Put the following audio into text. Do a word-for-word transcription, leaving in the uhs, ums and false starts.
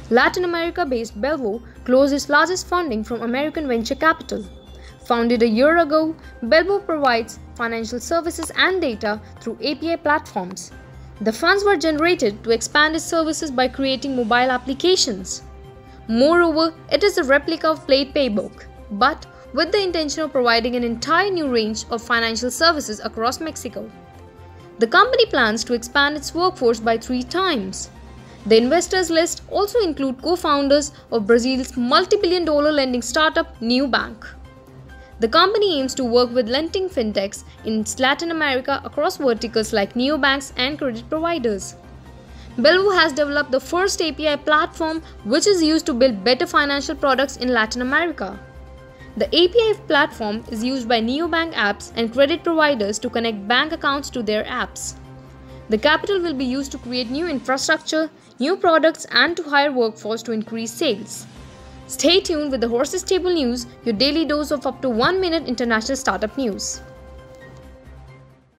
Latin America-based Belvo closed its largest funding from American venture capital. Founded a year ago, Belvo provides financial services and data through A P I platforms. The funds were generated to expand its services by creating mobile applications. Moreover, it is a replica of Play Paybook, but with the intention of providing an entire new range of financial services across Mexico. The company plans to expand its workforce by three times. The investors list also include co-founders of Brazil's multi-billion dollar lending startup Nubank. The company aims to work with lending fintechs in Latin America across verticals like neobanks and credit providers. Belvo has developed the first A P I platform which is used to build better financial products in Latin America. The A P I platform is used by neobank apps and credit providers to connect bank accounts to their apps. The capital will be used to create new infrastructure, new products, and to hire workforce to increase sales. Stay tuned with the Horses Table News, your daily dose of up to one minute international startup news.